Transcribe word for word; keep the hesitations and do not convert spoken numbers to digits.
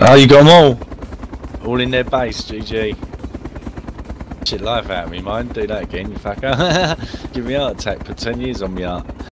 Oh, you got them all? All in their base, G G. Shit life out of me, mind. Do that again, you fucker. Give me a heart attack, put ten years on me heart.